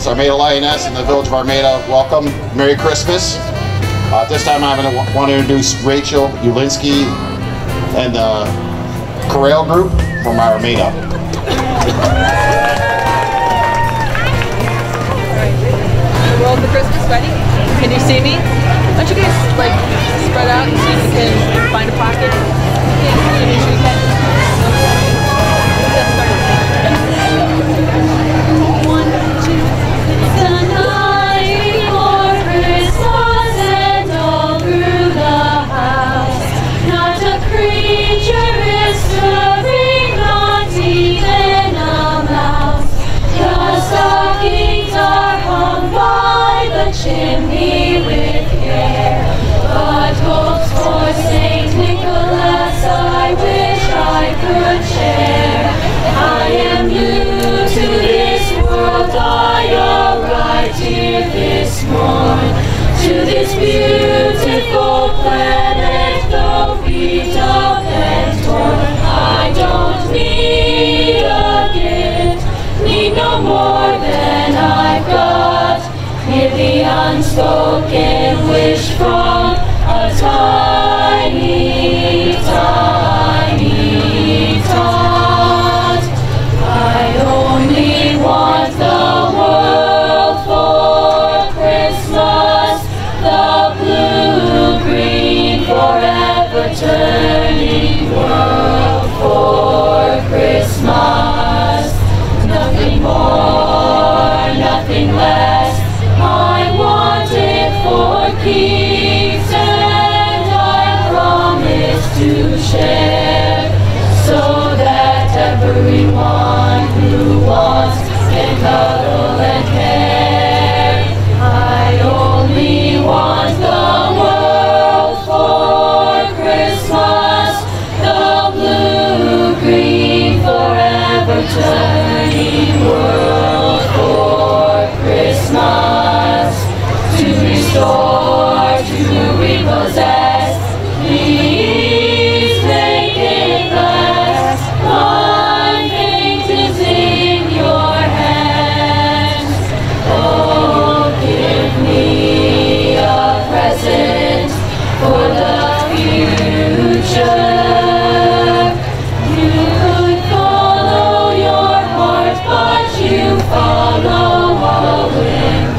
Armada Lioness in the village of Armada, welcome. Merry Christmas. At this time I want to introduce Rachel Ulinski and the Chorale group from Armada. Roll for Christmas, ready? Can you see me? Why don't you guys like spread out and see if you can find a pocket? Can you sure you can? Chimney with care, but hopes for Saint Nicholas I wish I could share. I am new to this world, I arrived here this morn, to this beautiful planet, though beat up and torn. I don't need a gift, need no more than I've got. Hear the unspoken wish from a tiny, tiny tot. I only want the world for Christmas, the blue-green forever turning world for Christmas. Nothing more, nothing less. I want it for keeps, and I promise to share, so that everyone who wants can cuddle and care. I only want the world for Christmas, the blue-green forever turning world for Christmas. To restore, to repossess, please make it last. My fate is in your hands. Oh, give me a present for the future. You could follow your heart, but you follow a whim.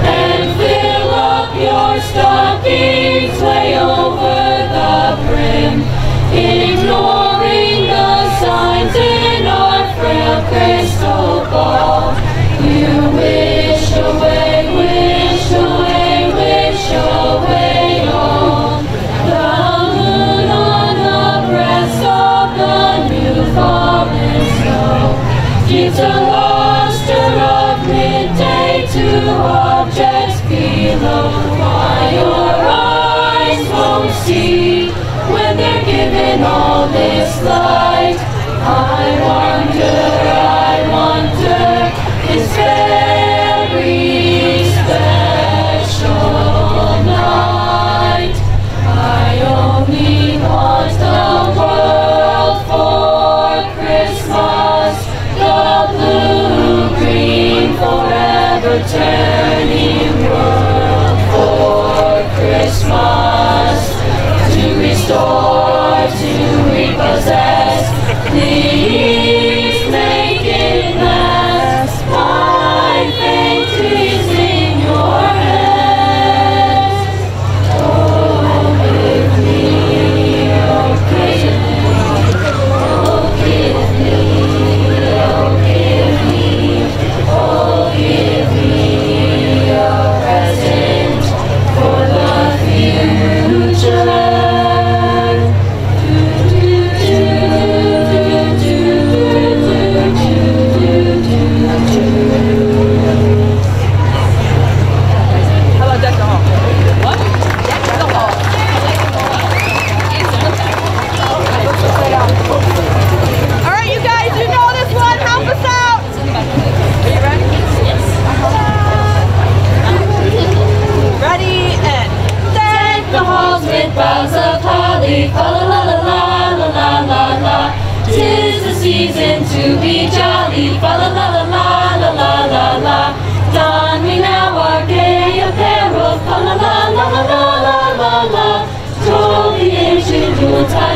Your stockings way over the brim, ignoring the signs in our frail crystal ball. You wish away, wish away, wish away on the moon on the breast of the new fallen snow. Gives a luster of midday to objects below. Why your eyes won't see when they're given all this light. I wonder, this very special night. I only want the world for Christmas, the blue-green forever turning world for Christmas. To restore, to repossess, please make it last. My fate is in your hands. Oh, give me, oh, give me, oh, give me, oh, give me, oh, give me a present for the future. Do, do, do, do, do, do.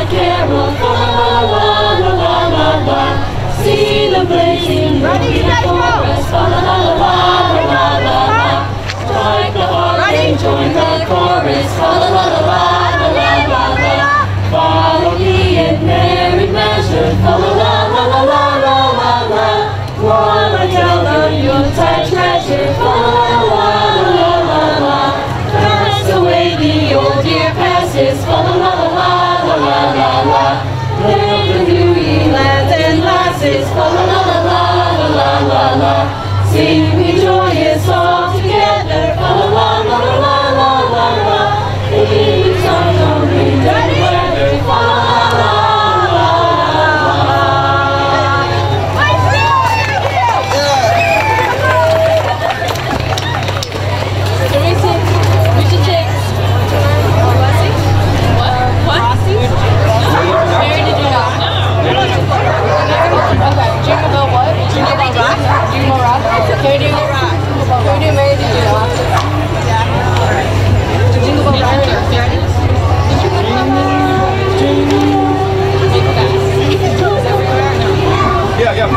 carol, fa la la la la la la. See the blazing moon in the forest, fa la la la la la la la. Strike the harp and join the chorus, fa la la la la la la la. Follow me in merry measure, fa la la la la la la la la. Wanna tell the Yuletide treasure, fa la la la la la. Cast away the old year passes, fa la la la la la la la. Let the new ye lads and lasses, fa la la la la la la la. Sing we joyous all together, fa la la la la la la la. The songs of wind and weather, fa la la la la la. So we should take blessing? What? Mary, did you know? Okay, Jingle Bell what? Jingle Bell Rock? Jingle Rock? Can we do Mary, did you know? Yeah. Alright. Jingle Bell Rock. Yeah.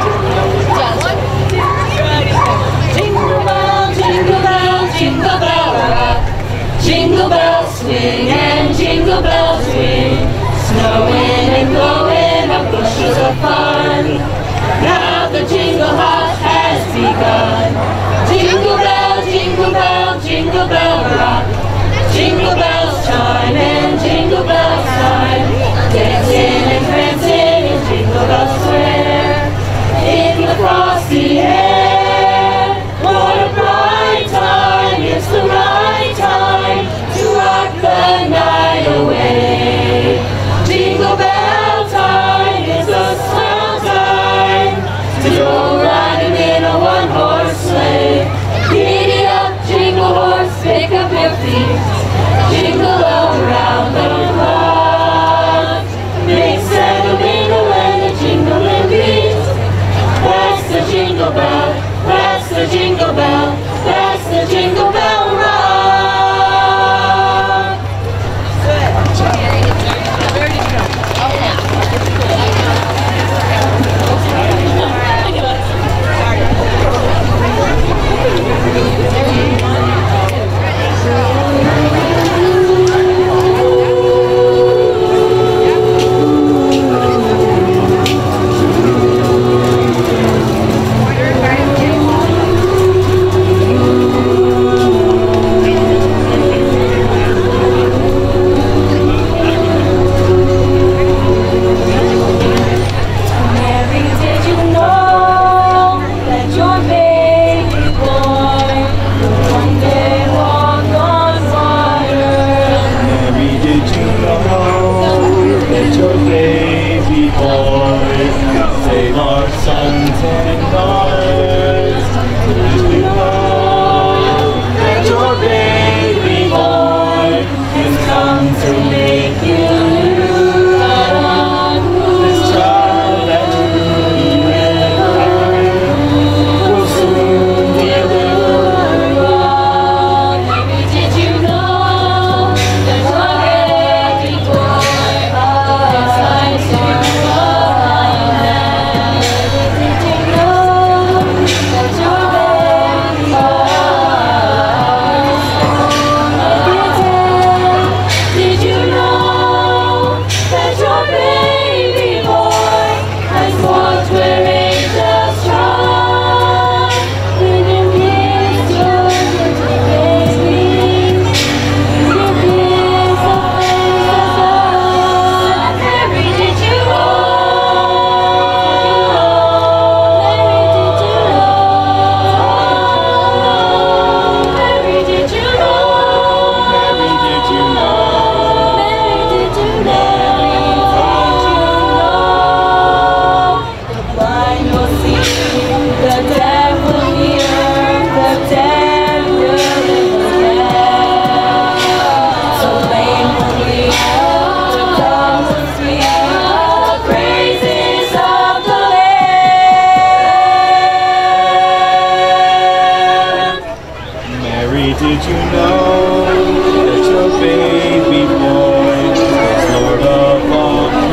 Jingle bell, jingle bell, jingle bell rock. Jingle bells swing and jingle bells ring. Snowing and blowing up bushels of fun. Now the jingle hop has begun. Jingle bell, jingle bell, jingle bell rock. Jingle bells chime and jingle bells chime. Dancing and prancing in Jingle Bell Square. In the frosty air, what a bright time, it's the right time to rock the night away. Jingle bell time, it's a swell time to go riding in a one-horse sleigh. Giddy up, jingle horse, pick up your feet, jingle around the clock. Make seven mingle and a jingling beat. That's the jingle bell, that's the jingle bell, that's the jingle bell rock. Did you know that your baby boy is Lord of all?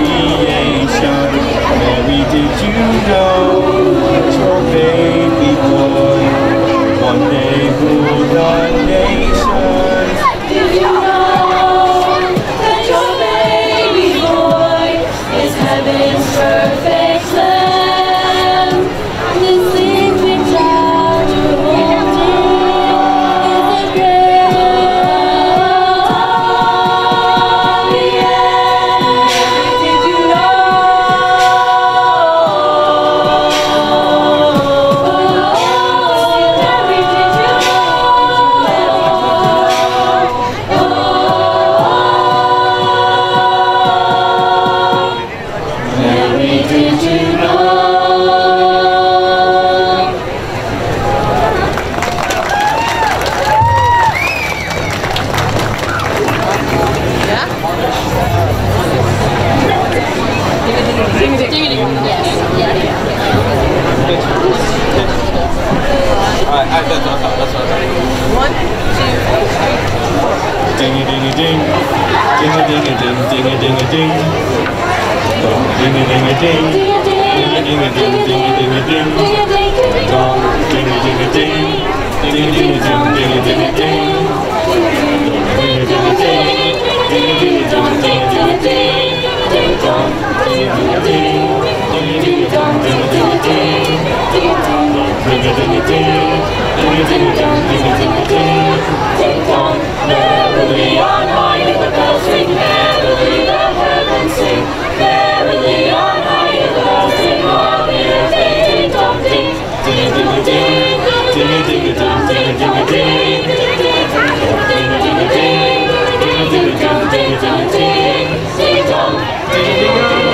1, 2, 3. Ding a ding a ding. Ding a ding a ding. Ding a ding a ding. Ding a ding a ding. Ding a ding a ding. Ding a ding a ding. Dong. Ding a ding a ding. Ding a ding a ding. Ding a ding a ding. Ding a ding a ding. Ding a ding a ding. Ding a ding a ding. Ding dong. Ding a ding a ding. Ding a ding a dong. Ding a ding a ding. Ding dong. Ding a ding a ding. Ding a ding a dong. Ding a ding a ding. Ding dong. Merrily on high, the bells ring. Merrily the heavens sing. Merrily on high, the bells ring. All the earth ding dong ding. Ding a ding a ding. Ding a ding a ding. Ding a ding a ding. Ding a ding a ding. Ding a ding a dong. Ding a ding a ding. Ding dong. Ding a ding a ding.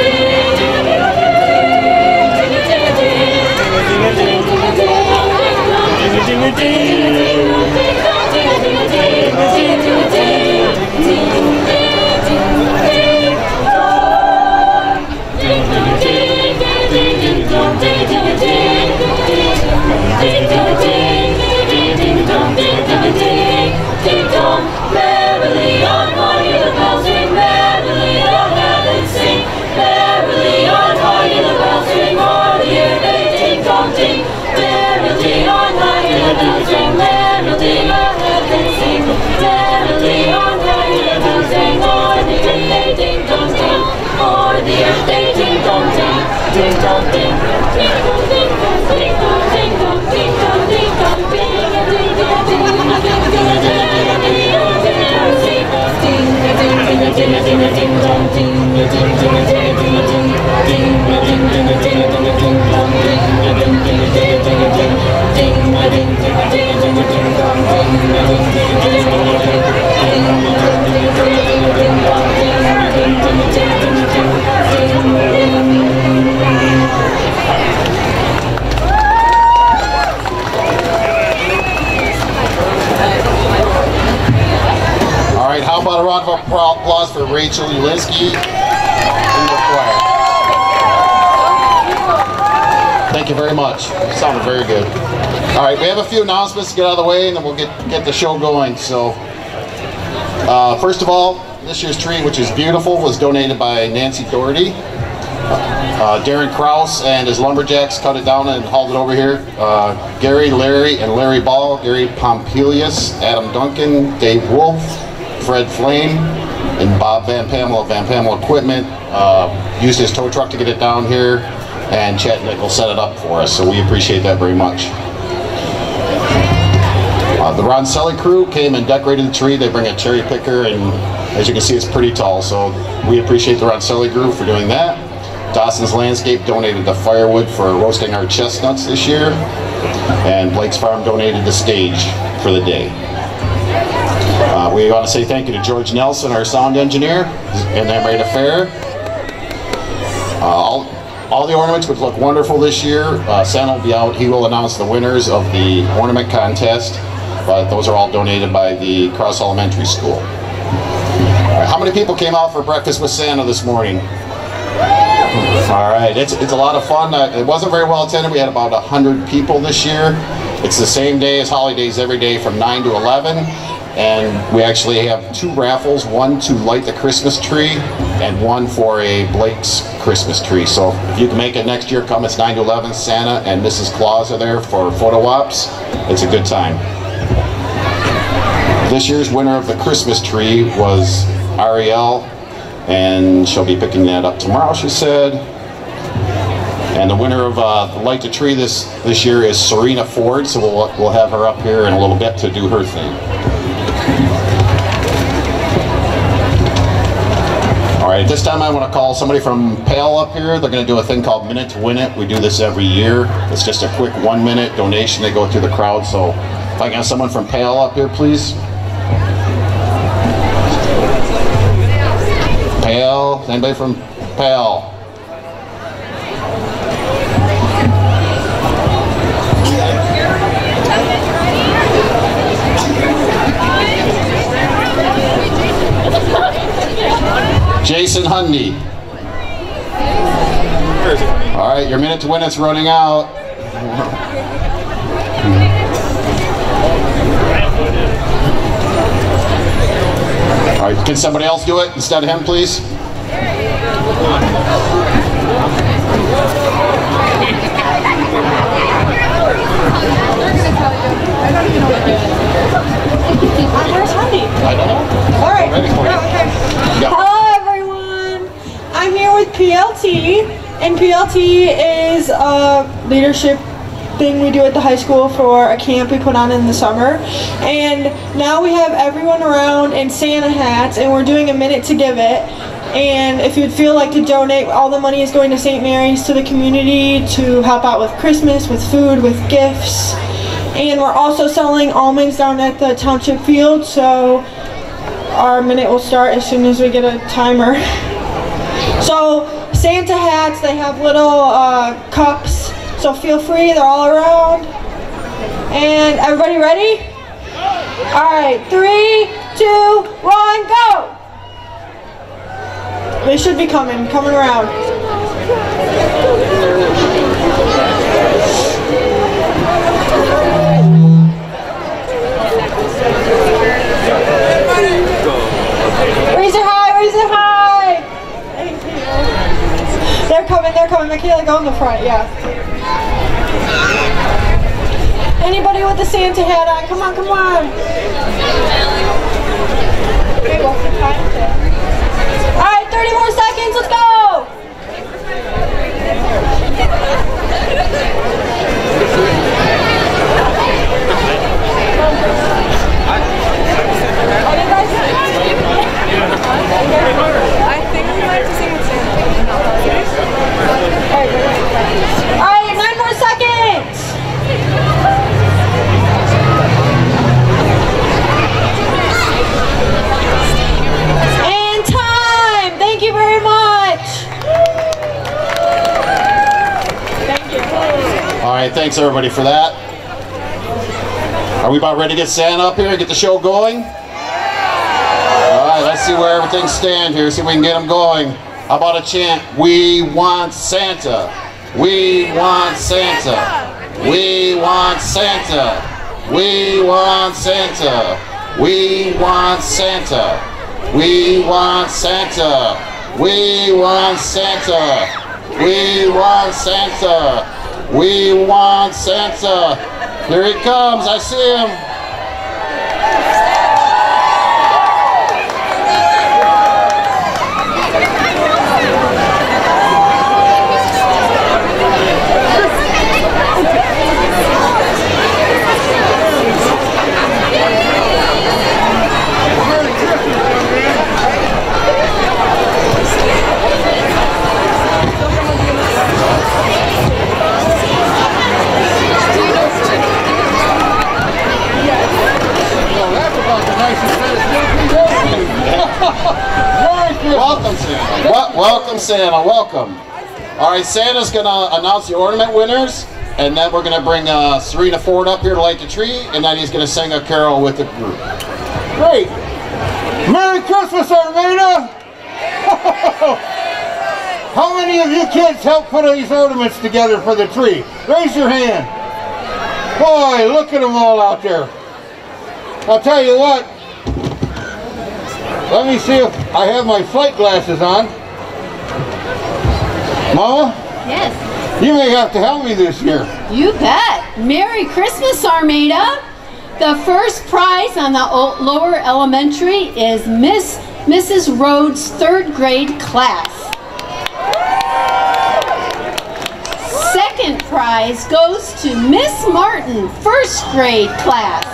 Merrily on high, the bells ring. Merrily the heavens sing. Merrily on high, the bells ring. All the earth they ding dong ding. Merrily on high, the bells ring. Merrily the heavens sing. Merrily on high, the bells ring. All the earth they ding dong ding. All the earth they ding dong ding. Ding dong ding. Ding dong ding dong ding dong ding dong ding dong ding dong ding a ding ding a ding a ding a ding a ding a ding a ding a ding a ding a ding a ding a ding a ding a ding dong ding a ding ding a ding a ding a ding ding a ding ding a ding a ding a ding dong ding a ding ding a ding a ding a ding ding a ding ding a ding a ding a ding dong ding a ding ding a ding a ding a ding ding a ding ding a ding a ding a ding a ding dong ding a ding ding a ding a ding a ding All right, how about a round of applause for Rachel Ulinski and the choir. Thank you very much. Sounded very good. All right, we have a few announcements to get out of the way, and then we'll get the show going. So, first of all, this year's tree, which is beautiful, was donated by Nancy Doherty. Darren Krause and his lumberjacks cut it down and hauled it over here. Gary, Larry, and Larry Ball, Gary Pompilius, Adam Duncan, Dave Wolf, Fred Flame, and Bob Van Pamela of Van Pamela Equipment used his tow truck to get it down here, and Chet Nichols set it up for us, so we appreciate that very much. The Roncelli crew came and decorated the tree. They bring a cherry picker, and as you can see, it's pretty tall, so we appreciate the Roncelli group for doing that. Dawson's Landscape donated the firewood for roasting our chestnuts this year, and Blake's Farm donated the stage for the day. We want to say thank you to George Nelson, our sound engineer, and the Emerita Fair. All the ornaments would look wonderful this year. Santa will be out. He will announce the winners of the ornament contest, but those are all donated by the Cross Elementary School. How many people came out for breakfast with Santa this morning? All right, it's a lot of fun. It wasn't very well attended. We had about 100 people this year. It's the same day as holidays every day from 9 to 11. And we actually have 2 raffles, one to light the Christmas tree and one for a Blake's Christmas tree. So if you can make it next year, come. It's 9 to 11. Santa and Mrs. Claus are there for photo ops. It's a good time. This year's winner of the Christmas tree was Ariel, and she'll be picking that up tomorrow, she said. And the winner of Light the Tree this year is Serena Ford, so we'll have her up here in a little bit to do her thing. All right, this time I want to call somebody from PAL up here. They're going to do a thing called Minute to Win It. We do this every year. It's just a quick 1-minute donation. They go through the crowd. So if I can have someone from PAL up here, please. PAL, anybody from PAL? Jason Hundy. All right, your minute to win it's running out. Can somebody else do it instead of him, please? Where's Wendy? I don't know. All right. Ready for you. Yeah. Hello, everyone. I'm here with PLT, and PLT is a leadership thing we do at the high school for a camp we put on in the summer. And now we have everyone around in Santa hats, and we're doing a minute to give it. And if you'd feel like to donate, all the money is going to St. Mary's, to the community, to help out with Christmas, with food, with gifts. And we're also selling almonds down at the township field, so our minute will start as soon as we get a timer. So Santa hats, they have little cups, so feel free, they're all around. And everybody ready? All right, 3, 2, 1, go! They should be coming around. Raise it high, raise it high! Thank you. They're coming. Michaela, go in the front, yeah. Anybody with the Santa hat on? Come on, come on. Okay, what's the time? Alright, 30 more seconds, let's go! I think we might have to sing with Santa. Alright, 9 more seconds! And time! Thank you very much! Thank you. All right, thanks everybody for that. Are we about ready to get Santa up here and get the show going? All right, let's see where everything stands here, see if we can get them going. How about a chant? We want Santa. We want Santa. We want Santa. We want Santa. We want Santa. We want Santa. We want Santa. We want Santa. We want Santa. Here he comes. I see him. Welcome, Santa. Welcome, Santa. Welcome. All right, Santa's going to announce the ornament winners, and then we're going to bring Serena Ford up here to light the tree, and then he's going to sing a carol with the group. Great. Merry Christmas, Armada! How many of you kids helped put these ornaments together for the tree? Raise your hand. Boy, look at them all out there. I'll tell you what. Let me see if I have my flight glasses on. Mama? Yes. You may have to help me this year. You bet. Merry Christmas, Armada. The first prize on the lower elementary is Mrs. Rhodes' 3rd grade class. Second prize goes to Miss Martin, 1st grade class.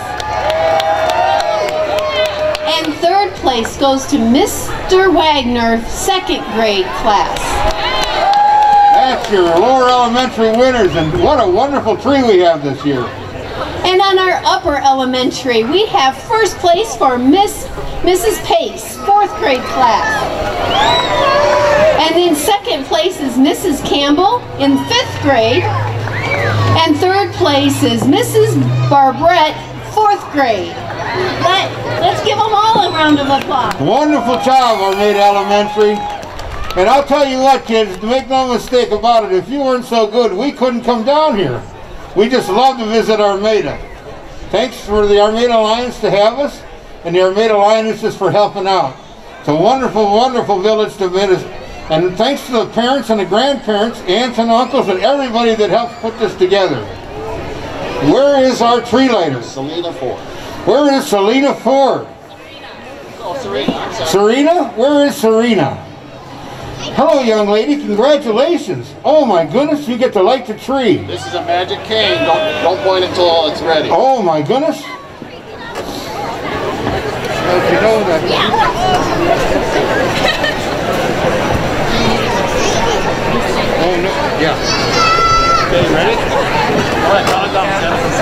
And 3rd place goes to Mr. Wagner, 2nd grade class. That's your lower elementary winners, and what a wonderful tree we have this year. And on our upper elementary, we have 1st place for Mrs. Pace, 4th grade class. And in 2nd place is Mrs. Campbell in 5th grade. And 3rd place is Mrs. Barbrett, 4th grade. Let's give them all a round of applause. Wonderful job, Armada Elementary. And I'll tell you what, kids, make no mistake about it, if you weren't so good, we couldn't come down here. We just love to visit Armada. Thanks for the Armada Alliance to have us, and the Armada Alliance is for helping out. It's a wonderful, wonderful village to visit. And thanks to the parents and the grandparents, aunts and uncles, and everybody that helped put this together. Where is our tree lighter? Selena Ford. Where is Selena Ford? Oh, Serena. Serena? Where is Serena? Hello, young lady. Congratulations. Oh my goodness, you get to light the tree. This is a magic cane. Don't point until it's ready. Oh my goodness. Don't you know that? Oh no, yeah. Okay, ready? All right, count it down.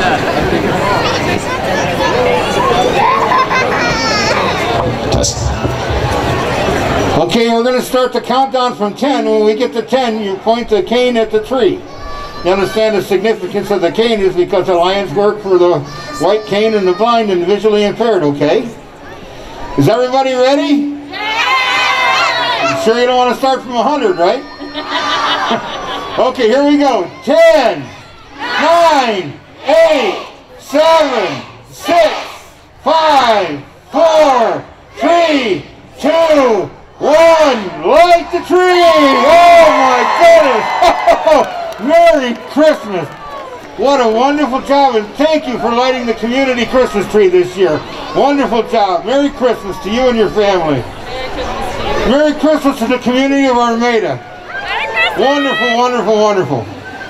7%. Test. Okay, we're going to start the countdown from 10. When we get to 10, you point the cane at the tree. You understand the significance of the cane is because the Lions work for the white cane and the blind and the visually impaired, okay? Is everybody ready? Yeah! You sure you don't want to start from 100, right? Okay, here we go. 10, 9, 8, 7, 6, 5, 4, 3, 2, 1. Light the tree! Oh my goodness! Merry Christmas! What a wonderful job, and thank you for lighting the community Christmas tree this year. Wonderful job. Merry Christmas to you and your family. Merry Christmas to the community of Armada. Wonderful, wonderful, wonderful.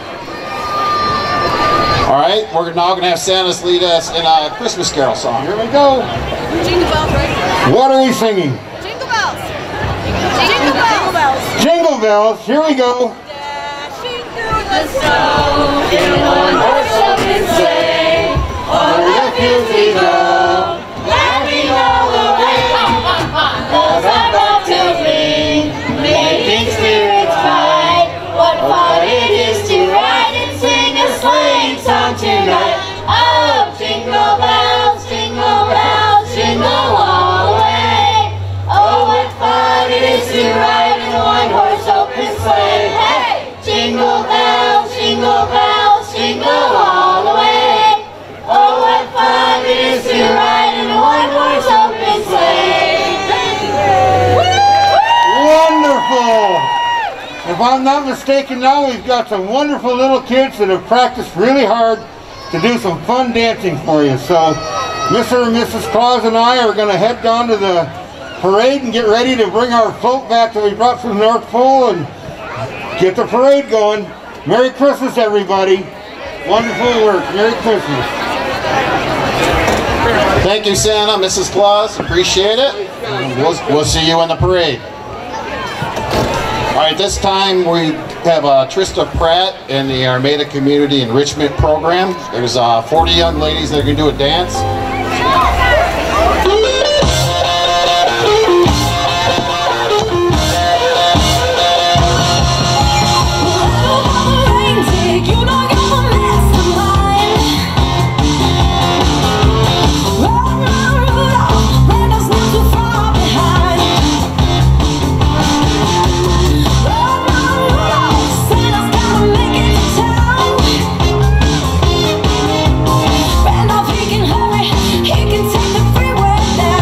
All right, we're now going to have Santa's lead us in a Christmas carol song. Here we go. Jingle bells, right? What are we singing? Jingle bells. Jingle bells. Jingle bells. Here we go. Dashing through the snow in one horse open sleigh, o'er the fields we go, laughing all the way. Bells are about to ring, making spirits bright. What fun it is to ride and sing a sleighing song tonight. Oh, jingle bells, jingle all the way. Oh, what fun it is to ride in one horse open sleigh. Hey, jingle bells, jingle all the way. Oh, what fun it is to ride in one horse open sleigh. Wonderful! If I'm not mistaken now, we've got some wonderful little kids that have practiced really hard to do some fun dancing for you. So Mr. and Mrs. Claus and I are going to head down to the parade and get ready to bring our float back that we brought from the North Pole and get the parade going. Merry Christmas, everybody. Wonderful work. Merry Christmas. Thank you, Santa, Mrs. Claus. Appreciate it. We'll see you in the parade. All right, this time we have Trista Pratt in the Armada Community Enrichment Program. There's 40 young ladies that are going to do a dance. He can take the freeway now.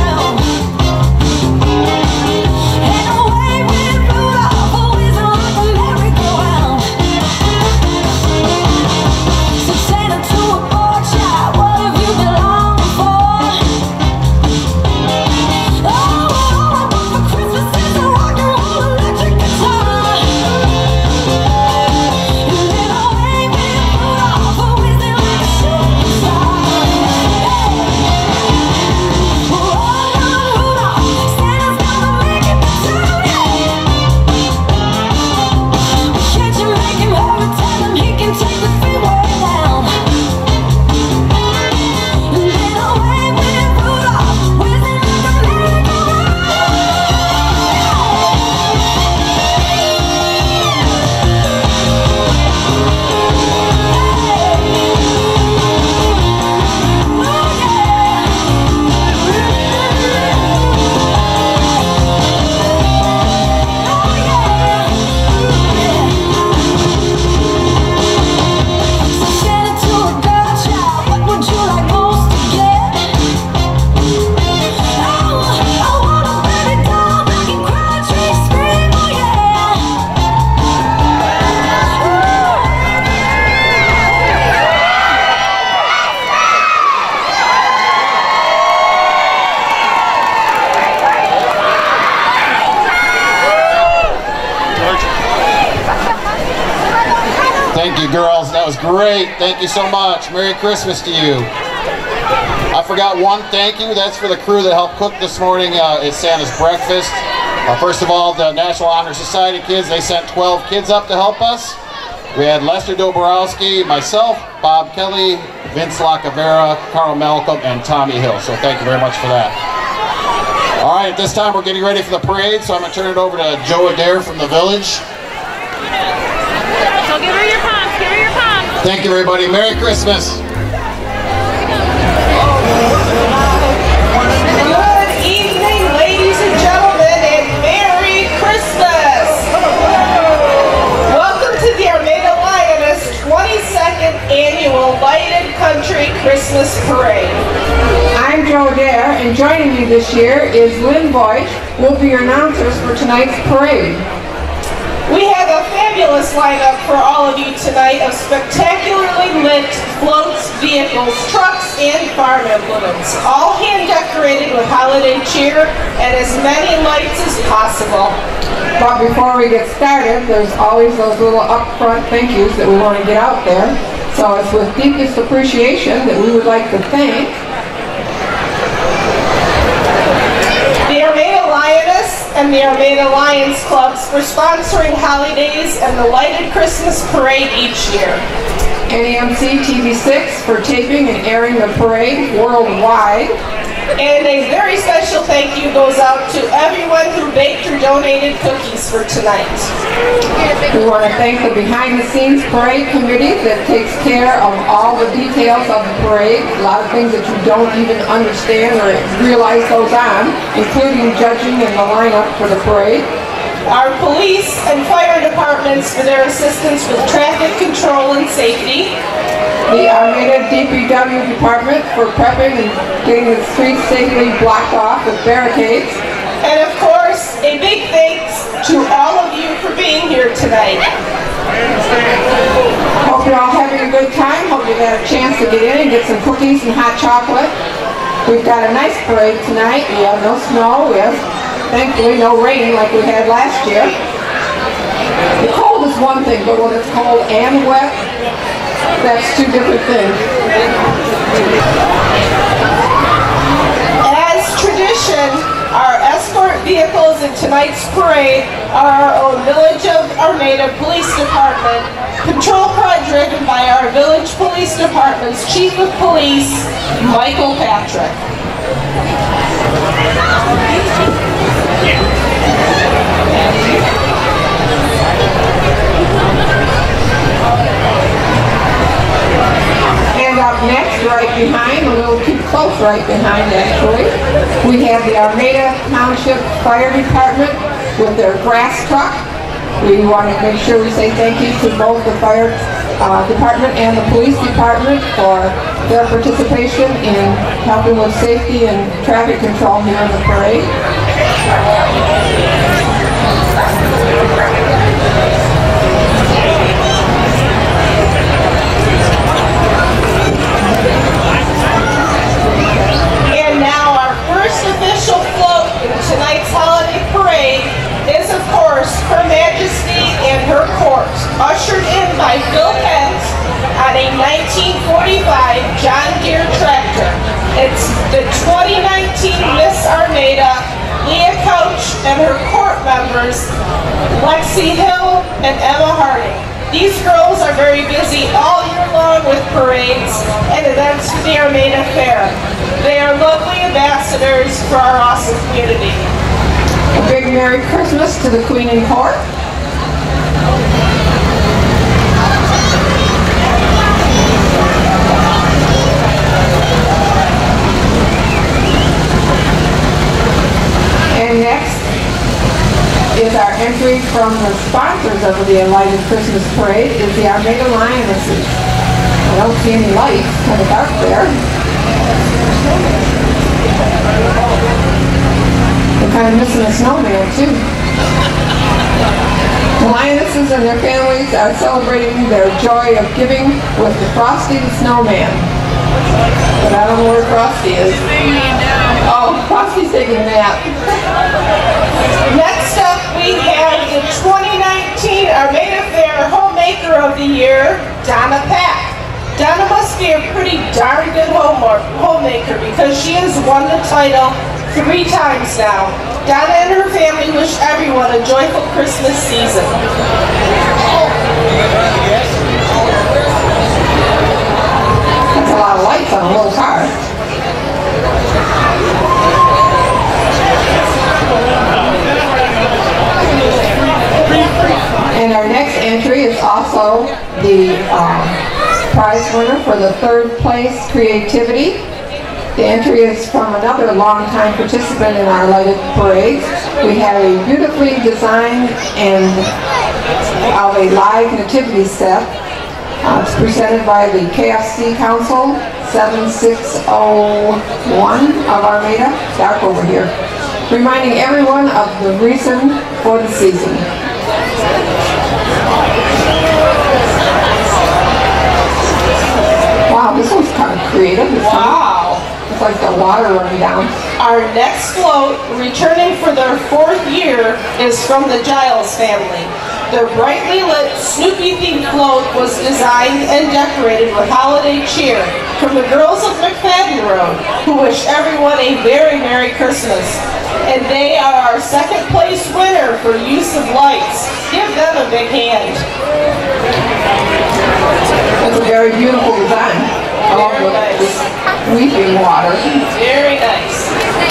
Thank you, girls. That was great. Thank you so much. Merry Christmas to you. I forgot one thank you. That's for the crew that helped cook this morning at Santa's breakfast. First of all, the National Honor Society kids, they sent 12 kids up to help us. We had Lester Doborowski, myself, Bob Kelly, Vince Lacavera, Carl Malcolm, and Tommy Hill. So thank you very much for that. All right, at this time we're getting ready for the parade, so I'm going to turn it over to Joe Adair from the village. So give her your palms, give her your palms. Thank you, everybody. Merry Christmas. Good evening, ladies and gentlemen, and Merry Christmas! Welcome to the Armada Lioness 22nd Annual Lighted Country Christmas Parade. I'm Joe Dare, and joining me this year is Lynn Boyd, who will be your announcers for tonight's parade. We have a fabulous lineup for all of you tonight of spectacularly lit floats, vehicles, trucks, and farm implements, all hand decorated with holiday cheer and as many lights as possible. But before we get started, there's always those little upfront thank yous that we want to get out there. So it's with deepest appreciation that we would like to thank the Armada Lioness and the Armada Lions Clubs for sponsoring holidays and the lighted Christmas parade each year. NEMC TV6 for taping and airing the parade worldwide. And a very special thank you goes out to everyone who baked or donated cookies for tonight. We want to thank the behind-the-scenes parade committee that takes care of all the details of the parade. A lot of things that you don't even understand or realize goes on, including judging and the lineup for the parade. Our police and fire departments for their assistance with traffic control and safety. The Armada DPW department for prepping and getting the streets safely blocked off with barricades. And of course, a big thanks to all of you for being here tonight. Hope you're all having a good time. Hope you got a chance to get in and get some cookies and hot chocolate. We've got a nice parade tonight. We have no snow. We have, thankfully, no rain like we had last year. The cold is one thing, but when it's cold and wet, that's two different things. As tradition, our escort vehicles in tonight's parade are our own Village of Armada Police Department, patrol car driven by our Village Police Department's Chief of Police, Michael Patrick. And up next, right behind, a little too close right behind actually, we have the Armada Township Fire Department with their grass truck. We want to make sure we say thank you to both the fire department and the police department for their participation in helping with safety and traffic control here in the parade. And now our first official float in tonight's holiday parade is, of course, Her Majesty and her court, ushered in by Phil Kent on a 1945 John Deere tractor. It's the 2019 Miss Armada, Leah Couch, and her court members, Lexi Hill and Emma Harding. These girls are very busy all year long with parades and events for the Armada Fair. They are lovely ambassadors for our awesome community. A big Merry Christmas to the Queen and Court. And next is our entry from the sponsors of the Lighted Christmas Parade is the Armada Lionesses. I don't see any lights, kind of dark there. We're kind of missing a snowman too. The Lionesses and their families are celebrating their joy of giving with the Frosty the Snowman. But I don't know where Frosty is. Oh, Frosty's taking a nap. Next up, we have the 2019 Armada Fair Homemaker Homemaker of the Year, Donna Pack. Donna must be a pretty darn good homemaker because she has won the title 3 times now. Donna and her family wish everyone a joyful Christmas season. That's a lot of lights on a little car. And our next entry is also the prize winner for the 3rd place creativity. The entry is from another longtime participant in our lighted parades. We have a beautifully designed and of a live nativity set. It's presented by the KFC Council 7601 of Armada, back over here, reminding everyone of the reason for the season. Wow, this one's kind of creative. Wow. It's like the water running down. Our next float, returning for their 4th year, is from the Giles family. Their brightly lit Snoopy-themed float was designed and decorated with holiday cheer from the girls of McFadden Road, who wish everyone a very Merry Christmas. And they are our 2nd place winner for use of lights. Give them a big hand. It's a very beautiful design. Along with this weeping water. Very nice.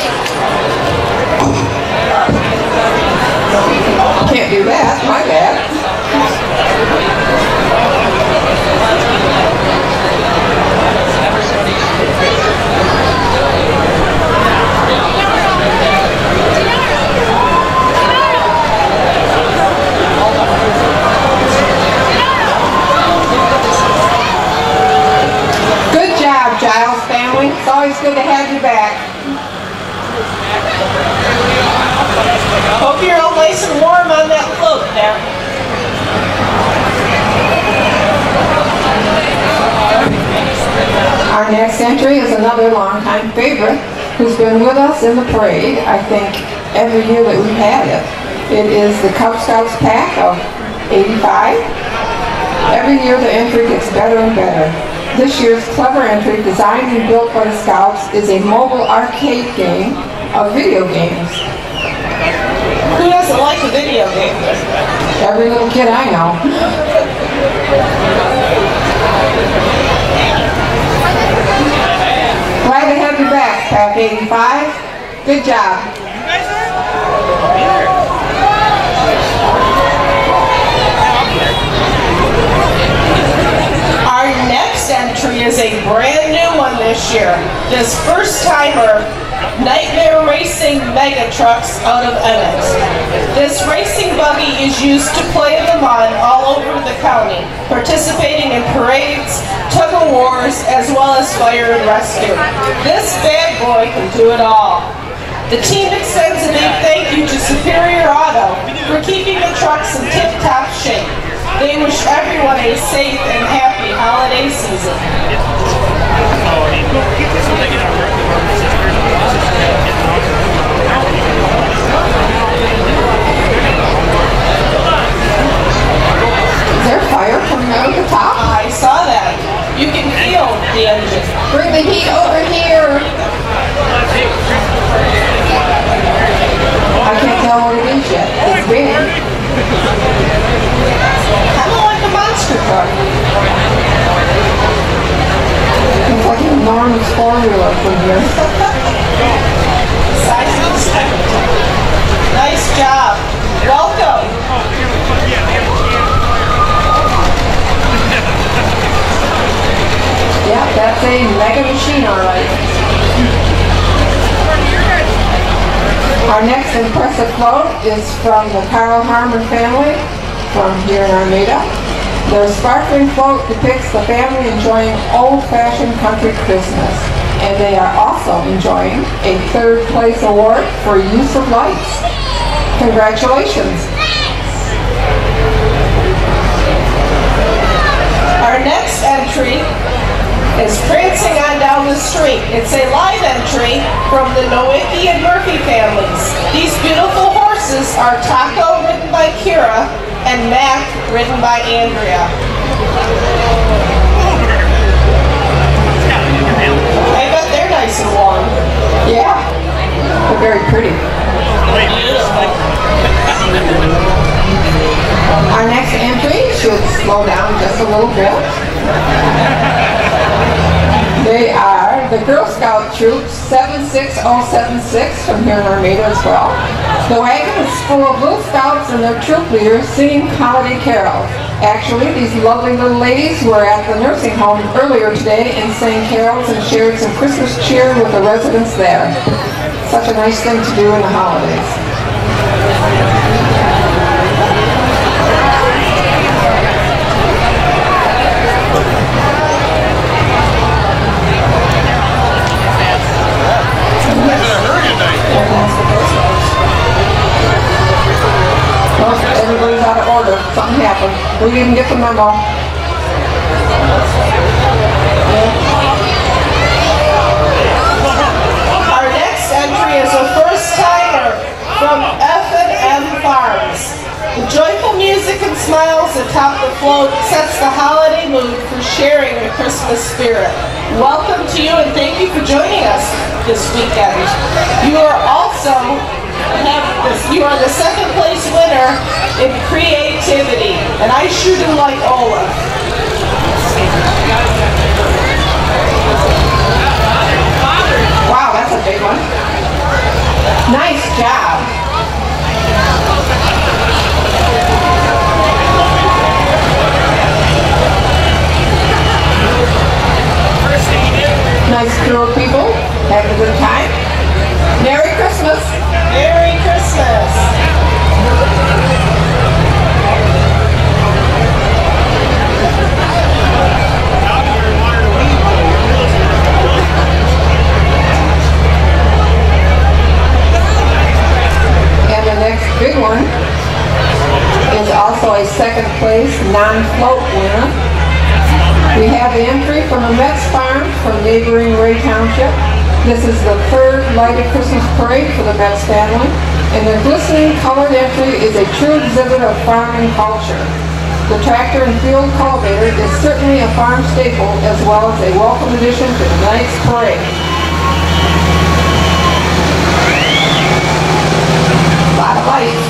Can't do that, my bad. Good job, Giles family. It's always good to have you back. Hope you're all nice and warm on that float now. Our next entry is another longtime favorite who's been with us in the parade, I think, every year that we've had it. It is the Cub Scouts pack of 85. Every year the entry gets better and better. This year's clever entry, designed and built by the Scouts, is a mobile arcade game of video games. Who doesn't like a video game? Every little kid I know. Glad to have you back, Pack 85. Good job. Our next entry is a brand new one this year. This first-timer Nightmare Racing Mega Trucks out of Emmett. This racing buggy is used to play in the mud all over the county, participating in parades, tug-of-wars, as well as fire and rescue. This bad boy can do it all. The team extends a big thank you to Superior Auto for keeping the trucks in tip-top shape. They wish everyone a safe and happy holiday season. Is there fire coming out of the top? I saw that. You can feel the engine. Bring the heat over here. I can't tell what it is yet. It's big. Kind of like a monster truck. It's like an enormous four-wheeler from here. Size of the second. Nice job. Welcome. Yeah, that's a mega machine, all right. Our next impressive float is from the Carl Harmon family from here in Armada. Their sparkling float depicts the family enjoying old-fashioned country Christmas, and they are also enjoying a 3rd place award for use of lights. Congratulations. Our next entry is Prancing on Down the Street. It's a live entry from the Nowicki and Murphy families. These beautiful horses are Taco, ridden by Kira, and Mac, ridden by Andrea. I bet they're nice and warm. Yeah, they're very pretty. Our next entry should slow down just a little bit. They are the Girl Scout Troop 76076 from here in Armada as well. The wagon is full of little scouts and their troop leaders singing holiday carols. Actually, these lovely little ladies were at the nursing home earlier today and sang carols and shared some Christmas cheer with the residents there. Such a nice thing to do in the holidays. Well, everybody's out of order. Something happened. We didn't get the memo. Our next entry is a first-timer from F&M Farms. The joyful music and smiles atop the float sets the holiday mood for sharing the Christmas spirit. Welcome to you and thank you for joining us this weekend. You are the second place winner in creativity, and I sure do like Olaf. Wow, that's a big one. Nice job. Nice crew of people. Having a good time. Merry Christmas. Merry Christmas. And the next big one is also a second place non-float winner. We have the entry from the Metz Farm from neighboring Ray Township. This is the third lighted Christmas parade for the Metz family, and their glistening colored entry is a true exhibit of farming culture. The tractor and field cultivator is certainly a farm staple as well as a welcome addition to tonight's parade. A lot of lights.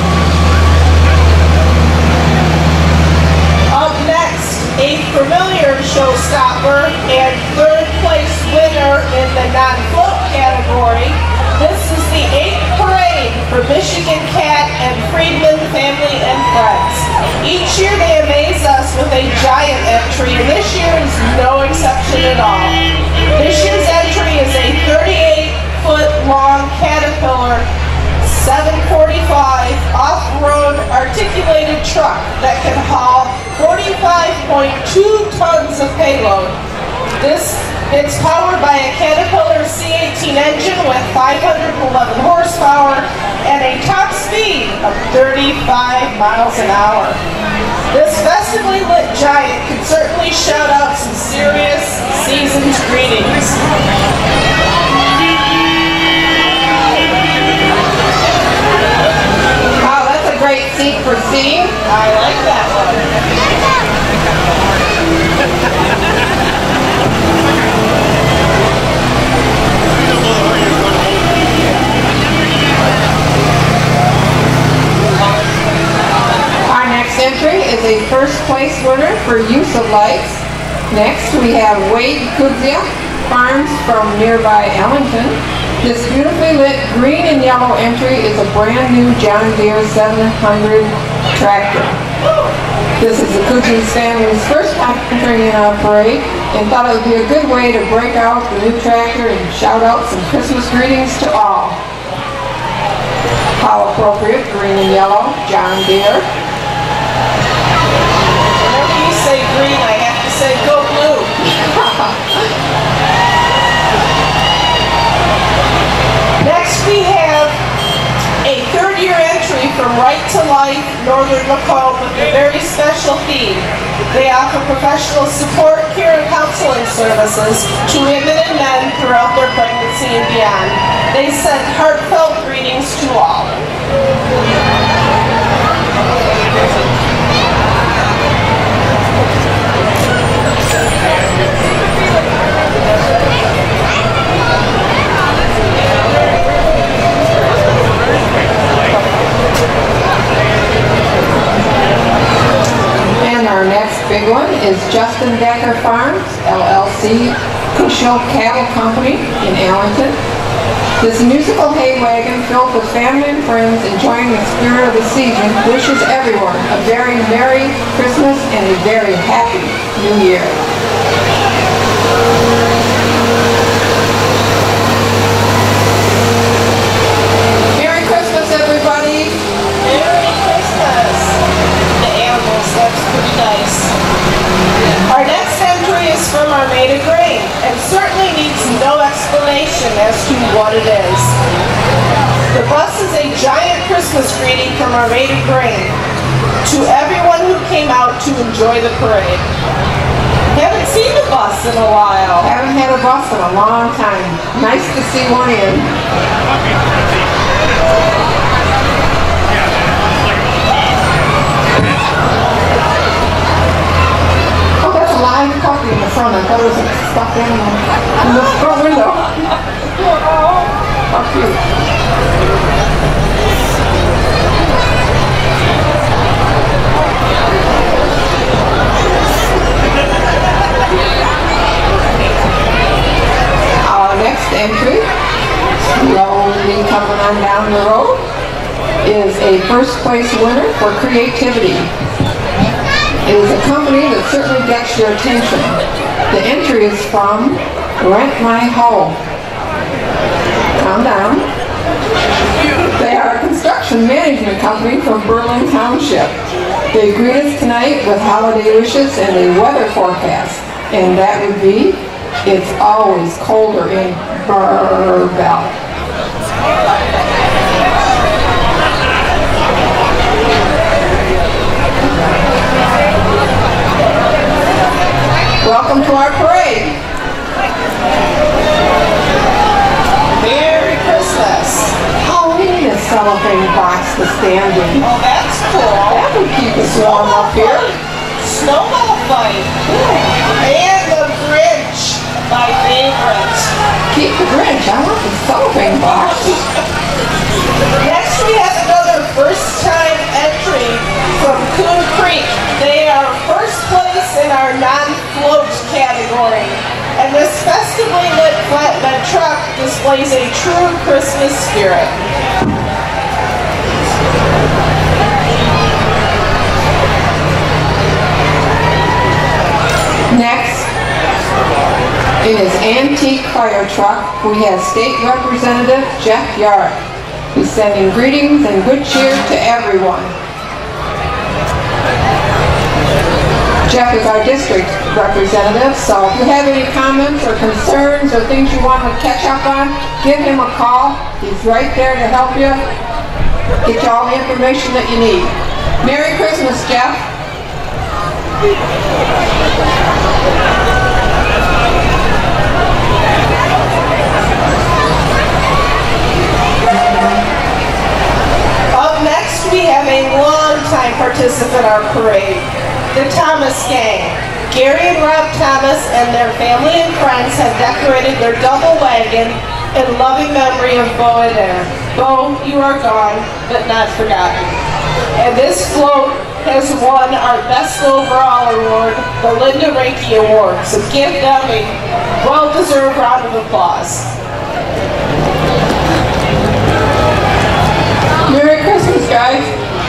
Up next, a familiar showstopper and third place winner in the non-float category. This is the 8th parade for Michigan Cat and Friedman Family and Friends. Each year they amaze us with a giant entry, and this year is no exception at all. This year's entry is a 38-foot long Caterpillar 745 off-road articulated truck that can haul 45.2 tons of payload. It's powered by a Caterpillar C18 engine with 511 horsepower and a top speed of 35 miles an hour. This festively lit giant can certainly shout out some serious season's greetings. Wow, that's a great seat for seeing. I like that one. Our next entry is a first place winner for use of lights. Next we have Wade Kudzia Farms from nearby Ellington. This beautifully lit green and yellow entry is a brand new John Deere 700 tractor. This is the Kudzia's family's first time entering in our parade and thought it would be a good way to break out the new tractor and shout out some Christmas greetings to all. How appropriate, green and yellow, John Deere. Whenever you say green, I have to say go blue. Next we have a third-year entry from Right to Life, Northern Macomb, with a very special theme. They offer professional support, care, and counseling services to women and men throughout their pregnancy and beyond. They send heartfelt greetings to all. is Justin Decker Farms, LLC, Cushel Cattle Company in Arlington. This musical hay wagon filled with family and friends enjoying the spirit of the season wishes everyone a very Merry Christmas and a very Happy New Year. Merry Christmas, everybody! Merry Christmas! The animals, that's pretty nice. Our next entry is from Armada Grain, and certainly needs no explanation as to what it is. The bus is a giant Christmas greeting from Armada Grain to everyone who came out to enjoy the parade. Haven't seen the bus in a while. Haven't had a bus in a long time. Nice to see one in. Oh, that's a live puppy in the front. I thought it was a stuffed animal in the front window. How cute. Our next entry, slowly coming on down the road, is a first place winner for creativity. It is a company that certainly gets your attention. The entry is from Rent My Home. Calm down. They are a construction management company from Berlin Township. They greet us tonight with holiday wishes and a weather forecast. And that would be, it's always colder in Burrbell. Welcome to our parade. Merry Christmas! Oh, we need a cellophane box to stand in. Oh, that's cool. That would keep us warm up here. Snowball fight. And the Grinch, my favorite. Keep the Grinch. I want the cellophane box. Next we have another first-time entry from Coon Creek. They are first place in our non-float category. And this festively lit flatbed truck displays a true Christmas spirit. Next, in his antique fire truck, we have State Representative Jeff Yark, who's sending greetings and good cheer to everyone. Jeff is our district representative, so if you have any comments or concerns or things you want to catch up on, give him a call. He's right there to help you, get you all the information that you need. Merry Christmas, Jeff. Up next, we have a longtime participant in our parade, the Thomas Gang. Gary and Rob Thomas and their family and friends have decorated their double wagon in loving memory of Bo Adair. Bo, you are gone, but not forgotten. And this float has won our Best Overall Award, the Linda Reiki Award. So give them a well-deserved round of applause. Merry Christmas, guys.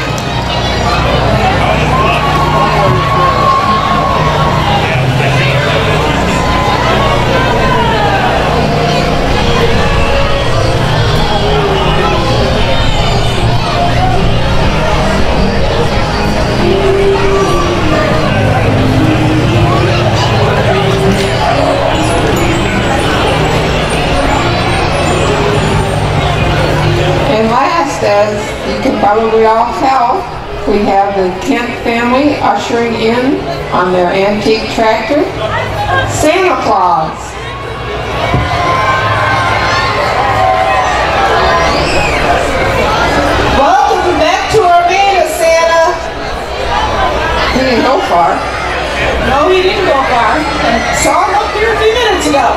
And last, as you can probably all tell, we have the Kent family ushering in on their antique tractor, Santa Claus. Welcome back to Armada, Santa. He didn't go far. No, he didn't go far. Saw him up here a few minutes ago.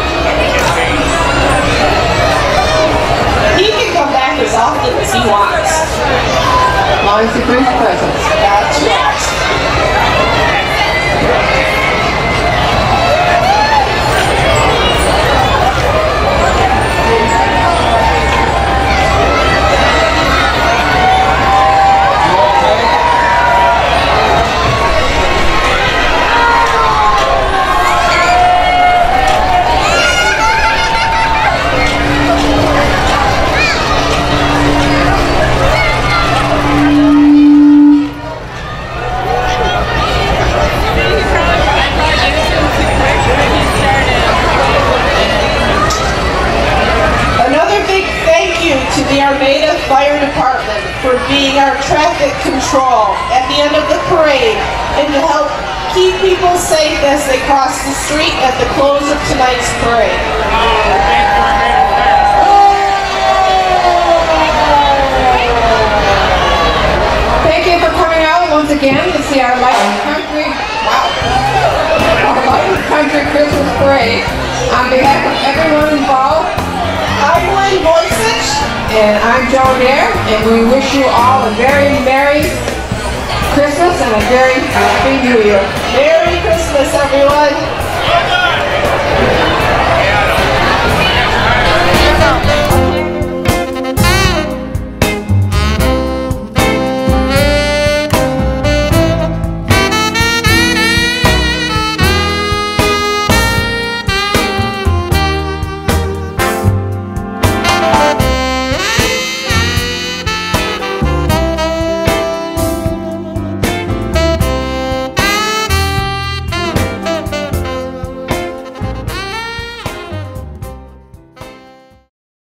He can come back as often as he wants. As long as he brings presents. That's right. Fire Department for being our traffic control at the end of the parade and to help keep people safe as they cross the street at the close of tonight's parade. Thank you for coming out once again to see our Light Country, our Light Country Christmas Parade. On behalf of everyone involved, I'm Lynn Boysich. and I'm Joan Dare, and we wish you all a very Merry Christmas and a very Happy New Year. Merry Christmas, everyone.